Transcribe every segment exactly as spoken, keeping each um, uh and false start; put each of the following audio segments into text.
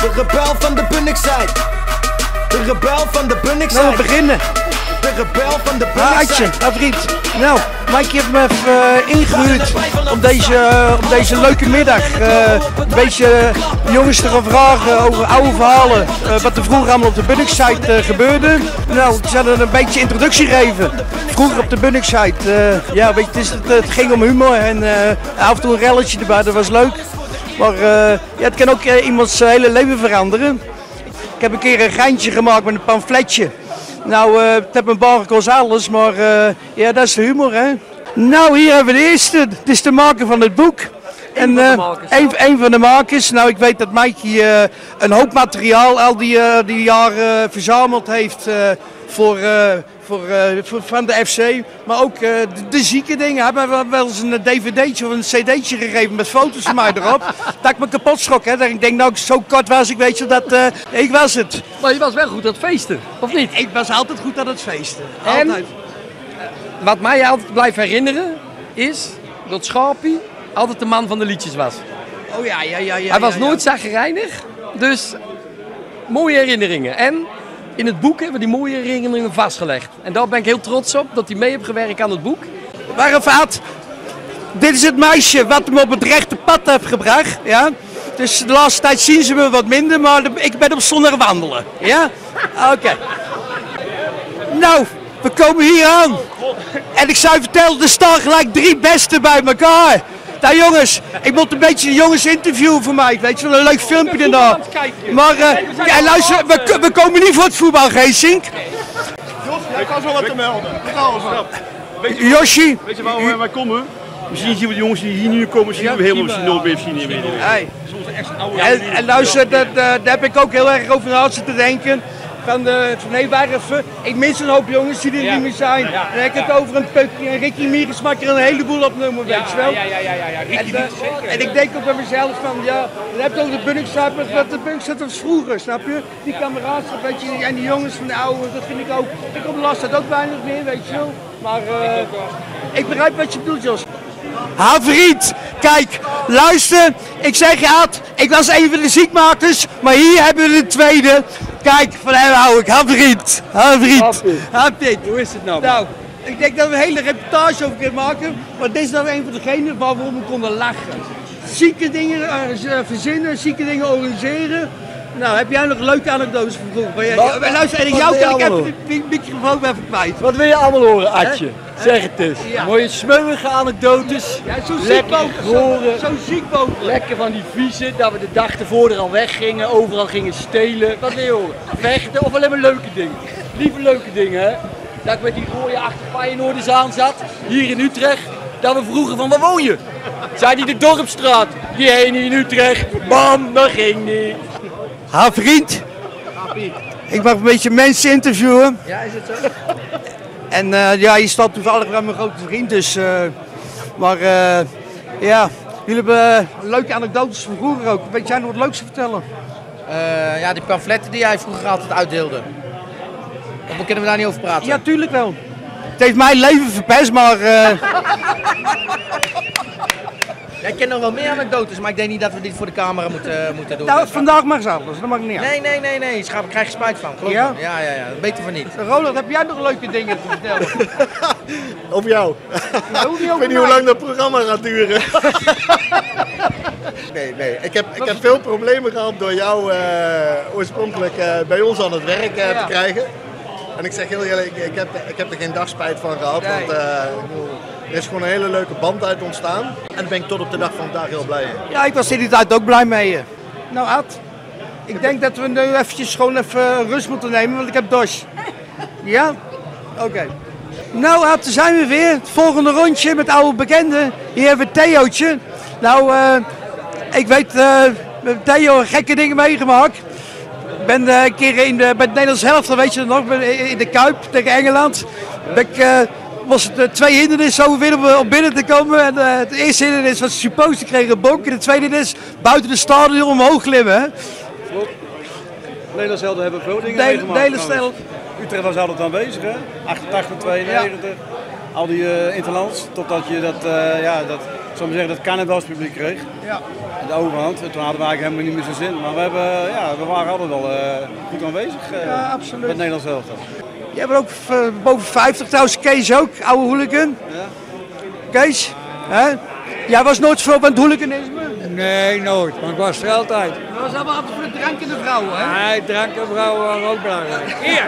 De rebel van de Bunnickside. De rebel van de Bunnickside. Nou, we beginnen. De rebel van de Ah, Bunnickside. Adje, nou vriend. Nou, Mike heeft me even uh, ingehuurd op deze, uh, op deze leuke middag. Uh, een beetje uh, jongens te gaan vragen over oude verhalen. Uh, wat er vroeger allemaal op de Bunnickside uh, gebeurde. Nou, ik zal een beetje introductie geven. Vroeger op de Bunnickside. Uh, ja, weet je, het, is, het, het ging om humor en uh, af en toe een relletje erbij, dat was leuk. Maar uh, ja, het kan ook uh, iemands uh, hele leven veranderen. Ik heb een keer een geintje gemaakt met een pamfletje. Nou, uh, het heeft mijn bar gekost alles, maar uh, ja, dat is de humor, hè. Nou, hier hebben we de eerste. Dit is de maker van het boek. En uh, een, een van de makers. Nou, ik weet dat Mikey uh, een hoop materiaal al die, uh, die jaren uh, verzameld heeft uh, voor, uh, voor, uh, voor, van de F C. Maar ook uh, de, de zieke dingen. Hij heeft me wel eens een dvd'tje of een cd'tje gegeven met foto's van mij erop. Dat ik me kapot schrok, hè. Dat ik denk, nou, zo kort was ik, weet je, dat uh, ik was het. Maar je was wel goed aan het feesten, of niet? Ik was altijd goed aan het feesten. En altijd. Wat mij altijd blijft herinneren is dat Schaapie altijd de man van de liedjes was. Oh ja, ja, ja. ja Hij was ja, nooit ja. zagrijnig, dus mooie herinneringen. En in het boek hebben we die mooie herinneringen vastgelegd. En daar ben ik heel trots op, dat hij mee heeft gewerkt aan het boek. Maar vaat, dit is het meisje wat hem op het rechte pad heeft gebracht. Ja? Dus de laatste tijd zien ze me wat minder, maar ik ben op zondag wandelen. Ja? Oké. Okay. Nou, we komen hier aan. En ik zou je vertellen, er staan gelijk drie besten bij elkaar. Nou jongens, ik moet een beetje een jongens interviewen voor mij. Weet je wel, een leuk filmpje daarna. Maar uh, ja, luister, we, we komen niet voor het voetbal, Geesink. Ik kan zo wat te melden. Josje. Weet je waar wij komen? Misschien zien we de jongens die hier nu komen, zien we helemaal misschien nooit meer zien. Hey. En, en luister, dat, uh, daar heb ik ook heel erg over na zitten denken. Van, de, van nee, waar even, ik mis een hoop jongens die er ja. niet meer zijn. Ja, ja, dan heb ik het ja. over een Pukje en Ricky Miers maakt er een heleboel op nummer, weet je wel. Ja, ja, ja, ja, ja. En, uh, en ik denk ook bij mezelf van, ja, dan heb je ook de Bunnickside, maar wat de Bunnickside was vroeger, snap je? Die kameraden, weet je, en die jongens van de oude, dat vind ik ook. Ik op de last dat ook weinig meer, weet je wel. Maar uh, ik begrijp wat je bedoelt, Jos. Ha vriend, kijk, luister, ik zeg je Ad, ik was een van de ziekmakers, maar hier hebben we de tweede. Kijk, van hem hou ik, ha vriend, ha vriend, ha vriend. Hoe is het nou? Nou, ik denk dat we een hele reportage over kunnen maken, maar dit is nou een van degenen waarom we konden lachen. Zieke dingen uh, verzinnen, zieke dingen organiseren. Nou, heb jij nog leuke anekdotes van vroeger? Wat, luister, en jou kan ik even de microfoon even kwijt. Wat wil je allemaal horen, Adje? Zeg het eens. Ja. Mooie smeuïge anekdotes. Ja, zo ziek lekker mogelijk. horen. Zo, zo ziek mogelijk. Lekker van die vieze, dat we de dag ervoor er al weggingen, overal gingen stelen. Wat wil je horen? Vechten of alleen maar leuke dingen? Lieve leuke dingen, hè? Dat ik met die rode achter Feyenoorders aan zat, hier in Utrecht. Dat we vroegen van, waar woon je? Zei die de Dorpstraat. Die heen in Utrecht. Bam, dat ging niet. Ha vriend, ik mag een beetje mensen interviewen. Ja, is het zo? En uh, ja, je staat toevallig bij mijn grote vriend, dus. Uh, maar uh, ja, jullie hebben uh, leuke anekdotes van vroeger ook. Weet jij nog wat leuks te vertellen? Uh, ja, die pamfletten die jij vroeger altijd uitdeelde. Of kunnen we daar niet over praten? Ja, tuurlijk wel. Het heeft mijn leven verpest, maar. Uh... Jij kent nog wel meer anekdotes, maar ik denk niet dat we dit voor de camera moeten, uh, moeten doen. Nou, vandaag mag ze alles, dat mag niet aan. Nee, nee, nee, nee, daar krijg je spijt van. Geloof ja? Me. Ja, ja, ja, beter van niet. Roland, heb jij nog leuke dingen te vertellen? Over jou. Nou, hoe ik weet niet hoe lang dat programma gaat duren. nee, nee. Ik heb, ik heb veel problemen gehad door jou uh, oorspronkelijk uh, bij ons aan het werk uh, ja. te krijgen. En ik zeg heel eerlijk, ik, ik, heb, ik heb er geen dag spijt van gehad. Nee. Want, uh, er is gewoon een hele leuke band uit ontstaan. En daar ben ik tot op de dag van vandaag heel blij in. Ja, ik was in die tijd ook blij mee. Nou Ad, ik denk dat we nu eventjes gewoon even rust moeten nemen, want ik heb dorst. Ja? Oké. Okay. Nou Ad, daar zijn we weer. Het volgende rondje met oude bekenden. Hier hebben we Theootje. Nou, uh, ik weet, uh, met Theo gekke dingen meegemaakt. Ik ben uh, een keer in de, bij het Nederlands helft, weet je nog, in de Kuip tegen Engeland. Ben ik, uh, was het uh, twee hindernissen over weer om binnen te komen. En, uh, het eerste hindernis was supposed, ik kreeg een bonk. En het tweede hindernis buiten de stadion omhoog klimmen. Hè. Klopt. Nederlands helden hebben veel dingen de, meegemaakt. De hele stel. Utrecht was altijd aanwezig, hè? achtentachtig, tweeënnegentig. Ja. Al die uh, interlands, totdat je dat, uh, ja, dat zou maar zeggen dat het carnavalspubliek kreeg. Ja. De overhand. Toen hadden we eigenlijk helemaal niet meer zo zin. Maar we, hebben, ja, we waren altijd wel uh, goed aanwezig uh, Ja, absoluut. met het Nederlands elftal. Jij bent ook uh, boven vijftig trouwens, Kees ook, oude hooligan. Ja. Kees, hè? Jij was nooit veel van het hooliganisme? Nee, nooit. Maar ik was er altijd. Dat was allemaal altijd voor de drank en de vrouwen, hè? Nee, drank en vrouwen waren ook belangrijk. Hier!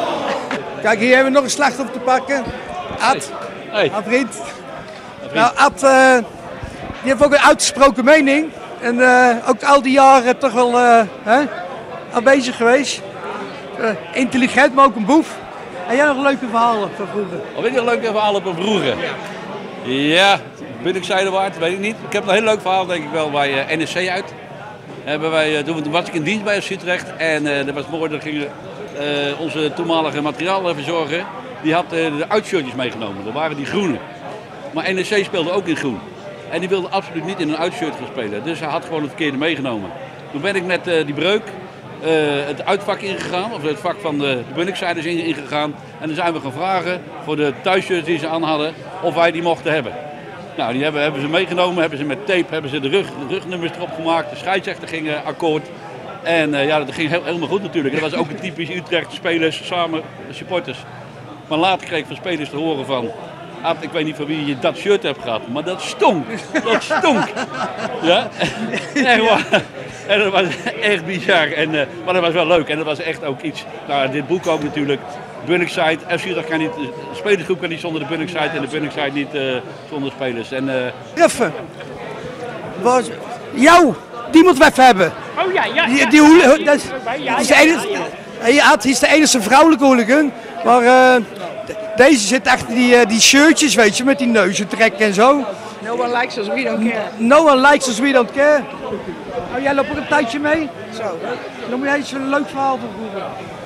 Kijk, hier hebben we nog een slachtoffer te pakken. Ad. Hey. Ad vriend. Nou, Ad, uh, die heeft ook een uitgesproken mening. En uh, ook al die jaren toch wel uh, hè, aanwezig geweest. Uh, intelligent, maar ook een boef. En jij nog leuke verhalen van vroeger? Of weet je een leuke verhalen van vroeger? Ja, ben ik zijdewaard, weet ik niet. Ik heb een heel leuk verhaal denk ik wel bij uh, N S C uit. Hebben wij, uh, toen was ik in dienst bij F C Utrecht en uh, dat was mooi, dat gingen uh, onze toenmalige materiaalverzorger, die had uh, de uitshirtjes meegenomen. Dat waren die groene. Maar N S C speelde ook in groen. En die wilde absoluut niet in een uitshirt gaan spelen. Dus hij had gewoon het verkeerde meegenomen. Toen ben ik met uh, die breuk uh, het uitvak ingegaan, of het vak van de, de Bunniksiders ingegaan. En dan zijn we gaan vragen voor de thuisshirts die ze aan hadden, of wij die mochten hebben. Nou, die hebben, hebben ze meegenomen, hebben ze met tape hebben ze de, rug, de rugnummers erop gemaakt. De scheidsrechter ging uh, akkoord. En uh, ja, dat ging heel, helemaal goed natuurlijk. Dat was ook een typisch Utrecht, spelers samen, de supporters. Maar later kreeg ik van spelers te horen van, Ad, ik weet niet van wie je dat shirt hebt gehad, maar dat stonk. Dat stonk. Ja? Echt waar. En dat was echt bizar. En, uh, maar dat was wel leuk. En dat was echt ook iets, nou dit boek ook natuurlijk. Bunnickside, F C Utrecht kan niet, de spelersgroep kan niet zonder de Bunnickside en de Bunnickside niet uh, zonder spelers. En, uh... Even. Was, jou, die moeten we even hebben. Oh ja, ja. Die, ja. die hooligan, dat is, dat is de enige, hij had, hij is de enige vrouwelijke hooligan. Maar uh, deze zit achter die, uh, die shirtjes, weet je, met die neuzen trekken en zo. No one likes us, we don't care. No one likes us, we don't care. Oh, jij loopt ook een tijdje mee? Zo. Dan moet jij eens een leuk verhaal van vroeger.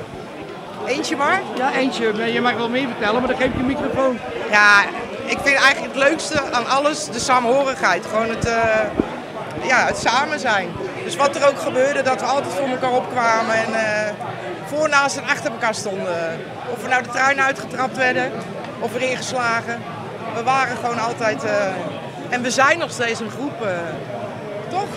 Eentje maar? Ja, eentje. Je mag wel meer vertellen, maar dan geef ik je microfoon. Ja, ik vind eigenlijk het leukste aan alles de saamhorigheid. Gewoon het, uh, ja, het samen zijn. Dus wat er ook gebeurde, dat we altijd voor elkaar opkwamen en uh, voor, naast en achter elkaar stonden. Of we nou de trein uitgetrapt werden, of weer ingeslagen. We waren gewoon altijd, uh, en we zijn nog steeds een groep, uh, toch?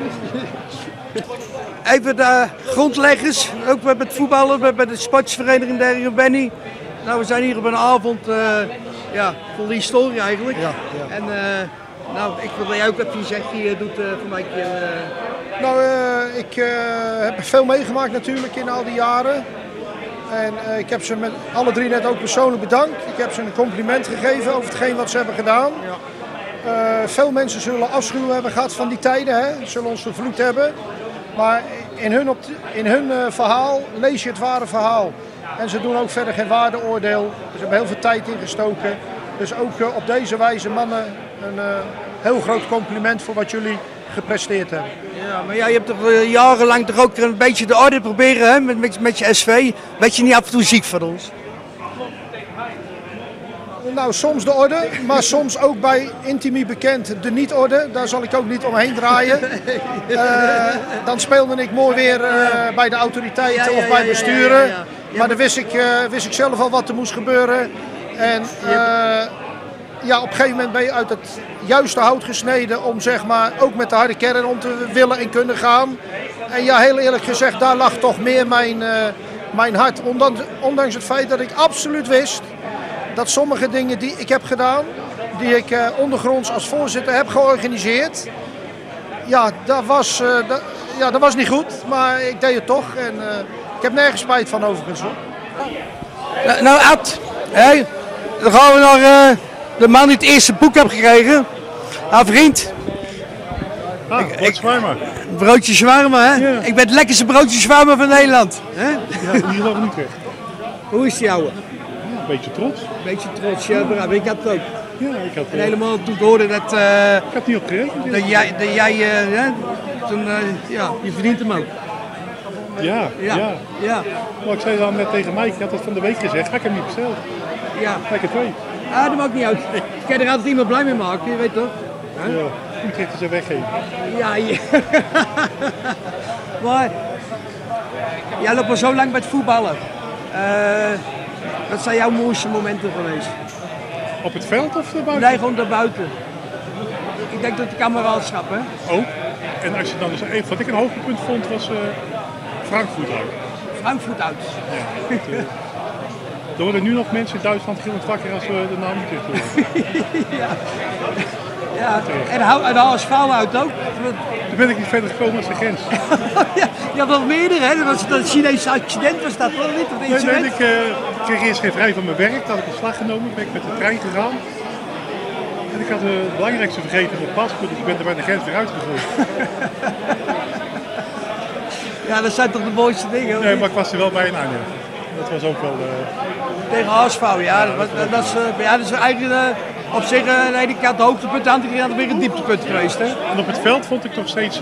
Even de grondleggers, ook met het voetballen, bij de sportsvereniging der Benny. Nou, we zijn hier op een avond, uh, ja, vol historie eigenlijk. Ja, ja. En uh, nou, ik wil dat jij ook even je zegje doet uh, voor mij een keer. Uh... Nou, uh, ik uh, heb veel meegemaakt natuurlijk in al die jaren. En uh, ik heb ze met alle drie net ook persoonlijk bedankt. Ik heb ze een compliment gegeven over hetgeen wat ze hebben gedaan. Ja. Uh, veel mensen zullen afschuw hebben gehad van die tijden, hè? Zullen ons vervloekt hebben. Maar in hun, op, in hun uh, verhaal lees je het ware verhaal. En ze doen ook verder geen waardeoordeel. Ze hebben heel veel tijd ingestoken. Dus ook uh, op deze wijze, mannen, een uh, heel groot compliment voor wat jullie gepresteerd hebben. Ja, maar ja, je hebt toch uh, jarenlang toch ook een beetje de orde proberen, hè, met, met, met je S V. Weet je niet af en toe ziek van ons? Nou, soms de orde, maar soms ook bij Intimi bekend de niet-orde. Daar zal ik ook niet omheen draaien. Uh, dan speelde ik mooi weer uh, bij de autoriteiten ja, ja, of bij besturen. Ja, ja, ja, ja. Maar dan wist ik, uh, wist ik zelf al wat er moest gebeuren. En uh, ja, op een gegeven moment ben je uit het juiste hout gesneden om zeg maar ook met de harde kern om te willen en kunnen gaan. En ja, heel eerlijk gezegd, daar lag toch meer mijn, uh, mijn hart. Ondanks, ondanks het feit dat ik absoluut wist dat sommige dingen die ik heb gedaan, die ik uh, ondergronds als voorzitter heb georganiseerd, ja, dat was, uh, dat, ja, dat was niet goed, maar ik deed het toch en uh, ik heb nergens spijt van overigens hoor. Nou, nou Ad, hey, dan gaan we naar uh, de man die het eerste boek heeft gekregen. Haar vriend. Ah, broodje shawarma. Broodje shawarma, hè? Ja. Ik ben het lekkerste broodje shawarma van Nederland. Hè? Ja, hier nog niet weg. Hoe is die ouwe? Een beetje trots. Een beetje trots, ja, maar ik had het ook. Ja, ik had het en helemaal toen ik hoorde dat... Uh, ik had niet op gerekend. Dat jij, dat jij uh, ja, toen, uh, ja, je verdient hem ook. Ja, ja, ja. ja. Maar ik zei dan net tegen mij, ik had het van de week gezegd, ga ik hem niet bestellen. Ja. Lekker twee. Ah, dat maakt niet uit. Ik kan er altijd iemand blij mee maken, je weet toch? Huh? Ja, Utrecht is er weggeven. Ja, ja. Maar, jij loopt al zo lang bij het voetballen. Uh, wat zijn jouw mooiste momenten geweest? Op het veld of daarbuiten? Nee, gewoon daarbuiten. Ik denk dat de kameraadschap, hè? Ook. En als je dan dus, wat ik een hoogtepunt vond was uh, Frankfurt uit. Frankfurt uit. Ja, dat, uh, er worden nu nog mensen in Duitsland gillend wakker als we de naam niet terug ja. Ja, en de H S V uit ook. Toen ben ik niet verder gekomen als de grens. ja, je had wel meerdere, hè? Dat was dat Chinese accident, was dat wel niet? Of nee, nee, ik uh, kreeg eerst geen vrij van mijn werk, dat had ik ontslag genomen, ben ik met de trein gegaan. En ik had uh, het belangrijkste vergeten, mijn paspoort, dus ik ben er bij de grens weer uitgegooid. ja, dat zijn toch de mooiste dingen? Nee, maar ik was er wel bij in Arnhem. Dat was ook wel... Uh... Tegen H S V, ja. Dat, was, dat, is, uh, ja, dat is eigenlijk uh, op zich uh, aan de ene kant de hoogtepunt, aan de andere kant weer een dieptepunt geweest. Hè? En op het veld vond ik nog steeds uh,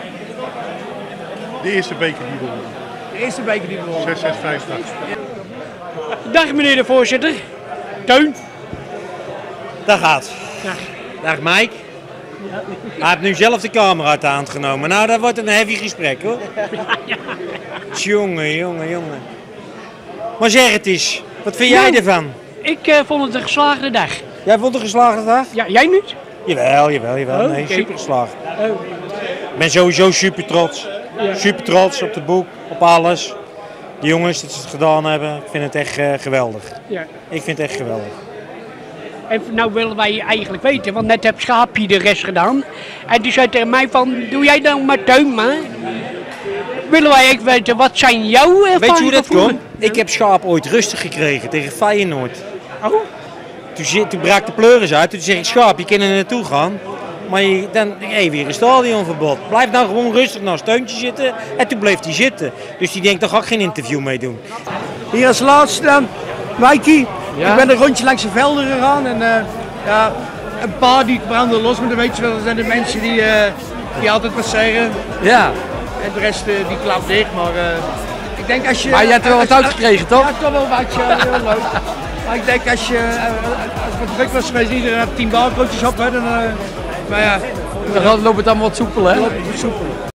de eerste beker die we wonnen. De eerste beker die we wonnen. zes zes vijf. Dag meneer de voorzitter. Teun. Dag Aad. Dag. Dag Mike. Hij heeft nu zelf de camera uit de hand genomen. Nou, dat wordt een heavy gesprek hoor. Jongen, jongen, jongen. Maar zeg het eens, wat vind jij nou, ervan? Ik uh, vond het een geslaagde dag. Jij vond het een geslaagde dag? Ja, jij niet? Jawel, jawel, jawel. Oh, nee, okay. super geslaagd. Oh. Ik ben sowieso super trots. Ja. Super trots op het boek, op alles. De jongens dat ze het gedaan hebben, ik vind het echt uh, geweldig. Ja. Ik vind het echt geweldig. En nou willen wij eigenlijk weten, want net heb Schaapje de rest gedaan. En die zei tegen mij van, doe jij dan maar Teun maar. Willen wij echt weten, wat zijn jouw ervaringen? Weet je hoe dat komt? Ik heb Schaap ooit rustig gekregen tegen Feyenoord. Oh? Toen, toen brak de pleuris uit, toen zeg ik Schaap, je kan er naartoe gaan. Maar je, dan hey, weer een stadionverbod. Blijf nou gewoon rustig naar een steuntje zitten. En toen bleef hij zitten. Dus die denkt, daar ga ik geen interview mee doen. Hier als laatste dan, Mikey. Ja? Ik ben een rondje langs de velden gegaan en uh, ja, een paar die branden los, maar dan weet je wel, dat zijn de mensen die, uh, die altijd wat zeggen. Ja. En de rest uh, die klapt dicht, maar uh, ik denk als je... Maar je hebt er wel wat uitgekregen, toch? Ja, toch wel wat, ja, heel leuk. Maar ik denk als je, uh, als het wat druk was geweest, iedereen had tien barcootjes op, hè, dan... Uh, maar ja, dan loopt het allemaal wat soepel, hè? Loopt het wat soepel.